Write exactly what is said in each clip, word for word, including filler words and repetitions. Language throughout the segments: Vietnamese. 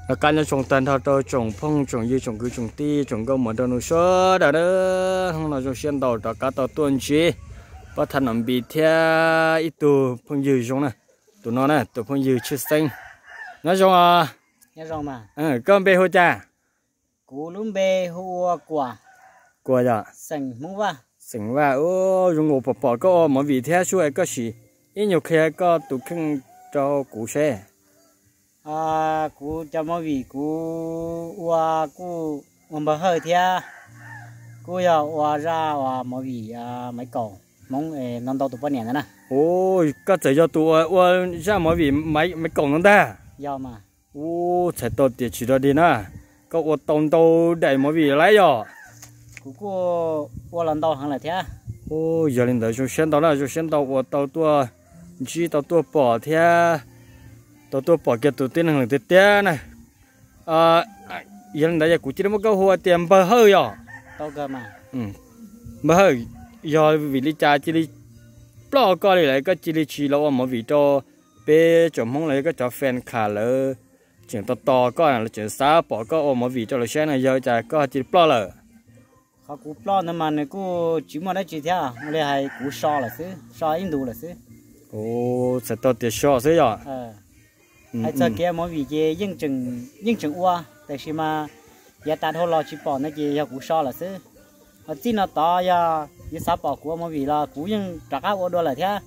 là cá nhân trồng tần thao trồng trồng phong trồng dưa trồng cứ trồng ti trồng gạo một đầu số đó đó không là trồng sen đầu đó cá tàu tuần chi bắt thành làm bị theo ít tu phong dưa trồng này tụi nó này tụi phong dưa chưa xanh nói chung à nhớ rồi mà ừ con bê hô cha cú lúm bê hùa quả quả gì sành mông va sành va ô dùng ngủ bỏ bỏ có mà vì theo suy có gì ít nhiều khi có tụi khinh cho củ xe à cú cho mà vì cú hùa cú ông bà hơi thia cú giờ hùa ra hùa mà vì à mấy cậu mong ê non tàu tụi bao nhiêu nè ôi có thể cho tụi hùa ra mà vì mấy mấy cậu nó ta giờ mà ô chạy tàu tiền chỉ đó đi nè có hùa tông tàu để mà vì lấy rồi cú cú hùa lần đầu hàng là thia ô giờ lên đó chúng xem đó là chúng xem tàu hùa tàu tua chỉ tàu tua bỏ theo tàu tua bỏ cái tụi tiền hàng tiền tiền này à giờ lên đó giờ cũng chỉ một cái hùa tiền bờ hơi rồi tàu cơ mà ừ bờ hơi giờ vì lý cha chỉ lý bao cái này lại cái chỉ lý chỉ là mà vì cho bé chồng không lấy cái cho fan khá là chuyện to to có là chuyện xa bỏ có mà vì cho là xe này giờ cha có chỉ bao là họ cú plo nên mà này cú chỉ mà đấy chỉ thia lấy hay cú so là xứ so in đủ là xứ ô sẽ to tiền số thế rồi ờ hay cho kia mà vì cái yên chừng yên chừng ua tại vì mà giờ ta thôi lo chỉ bỏ nó chỉ giờ cú so là xứ ở trên nó to giờ giờ sắp bỏ cú mà vì là cú yên trả cá ua đôi là thia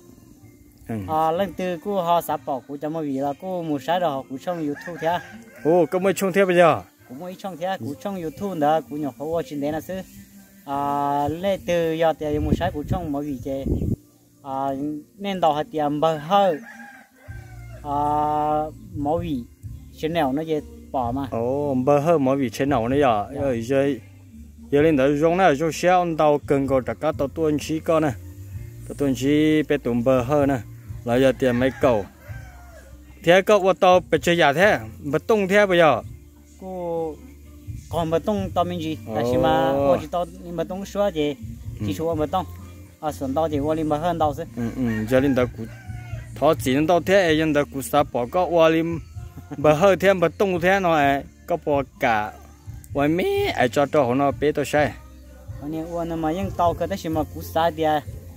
à lần từ cú họ sắp bỏ cú cho mà vì là cú một sai rồi cú trong YouTube thia ô có mấy chung thế bây giờ cú mới trong thia cú trong YouTube đó cú nhỏ họ trên đấy là xứ à lệ từ giờ thì một sai cú trong mà vì cái à nên đào hạt tiền bờ hơi à máu vị trên nào nó về bỏ mà ồ bờ hơi máu vị trên nào nữa giờ rồi giờ giờ lên đó dùng này dùng xe ông tàu cần có tất cả tàu tuần chỉ có nè tàu tuần chỉ bé tụm bờ hơi nè là giờ tiền mấy cầu thế có ô tô bị chơi giả thế bất tung thế bây giờ cô còn bất tung tao mình gì tại vì mà ô chỉ tao bất tung xóa gì chỉ xóa bất tung à xuân tao thì ô lim bờ hơn tao chứ ừ ừ giờ lên đó cũng thọ chỉ nên tao thế giờ đó cũng sắp bỏ có ô lim bờ hơi thế bất tung thế nó có bỏ cả vậy mấy ai cho cho nó bé tôi sai anh em ô mà những tao cái đó chỉ mà cú sa đi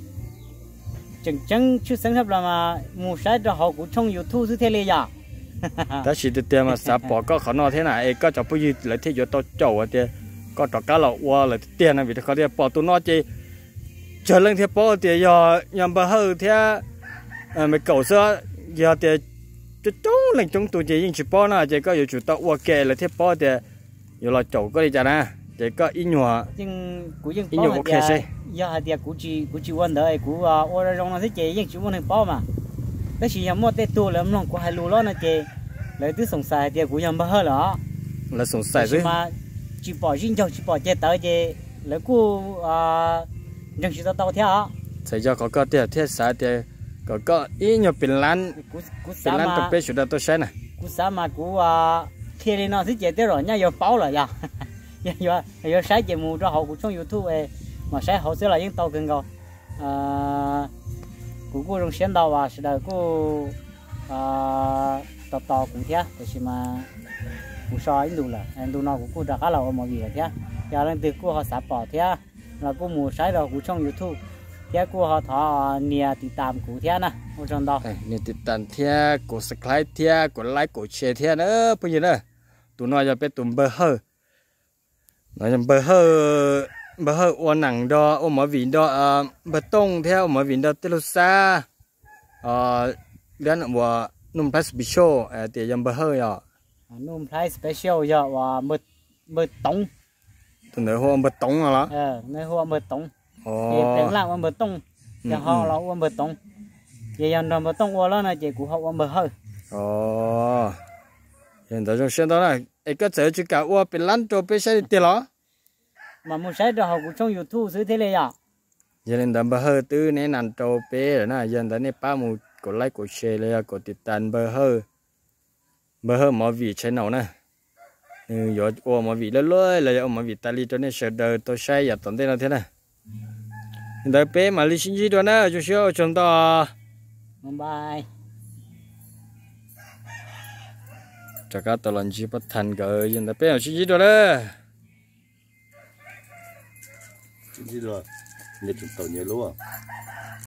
chừng chừng chút sáng sớm là mà mua sai cho họ cũng trong YouTube thứ thế này à đó chỉ từ tiền mà sắp bỏ có khả năng thế này có cho bây giờ lại thế giờ tao chầu à tiền có cho cá lẩu qua là tiền này vìเขาtiền bỏ tụi nó chơi chờ lên thế bỏ tiền giờ nhầm bờ hơi thế mấy cậu xưa giờ tiền chút chút lên chúng tụi chị những chỉ bỏ nó chỉ có chủ tao qua kề là thế bỏ tiền giờ là chầu có đi chả nè chỉ có ít nhỏ nhưng cũng nhưng ít nhỏ ok xây giờ hạt tiền cũng chỉ cũng chỉ vấn đề cũng ở đây trong nó thế chị nhưng chỉ muốn hình bỏ mà cái gì mà mua tết tu làm lòng của hai lúa đó là chị lấy thứ sống xài tiền của nhầm bờ hơi đó là sống xài chứ mà chỉ bỏ riêng cho chỉ bỏ chơi tới chị lấy cô nhưng chỉ tao tao theo sẽ cho có có tiền thiết xã tiền có có ít nhiều bình lan bình lan tập bếp sudah tôi sai này cú sa mà cú kia đi nó thích chơi tới rồi nha giờ báo rồi giờ giờ giờ sai chơi mù cho họ cũng trong YouTube mà sai họ sẽ là những tàu cần cầu cú cú trong xem đầu và sẽ là cú tàu tàu cũng thế thì mà cú so ít đủ là anh đủ nó cú cú đã khá là mọi việc thế giờ lên từ cú họ sắp bỏ thế là cú mù sai rồi cú trong YouTube thế cú họ thọ niaติดตามcú thế nè ở trong đó niaติดตามthế cú subscribe thế cú like cú share thế nữa bây giờ nữa tụi nó giờ biết tụi bơ hơ nói bơ hơ bơ hơ uốn nặng đó uốn mở vịn đó bơ tông theo mở vịn đó tiêu xa ờ đến là nôm plus special thì giờ bơ hơ rồi nôm plus special giờ và bơ bơ tông tụi nó hoa bơ tông rồi đó ờ nơi hoa bơ tông ồ tiếng lạng bơ tông giờ họ là uốn bơ tông giờ giờ nó bơ tông uốn đó là chỉ của họ uốn bơ hơ ồ hiện tại trong xem đó này ấy có thể chỉ cả uốn bị lăn cho bị sai tiền đó mà muốn sai cho họ cũng trong YouTube xử thế này à giờ nên đâm bơ hơ từ nè năn trâu bé rồi nè giờ đến nè ba mù có like có shareเลยcóติดตามbơ hơ bơ hơ mọi vị trên nào nè ừ giờ ô mọi vị lớn lớn là mọi vị ta đi cho nên sợ đời tôi sai giờ tận thế nào thế này đời bé mà đi xin gì đó nè chú xíu chúng ta bye cho cá tàu lần chỉ bắt thành cái hiện tại bây giờ chỉ rồi đấy chỉ rồi, nhiệt tàu nhiều luôn à.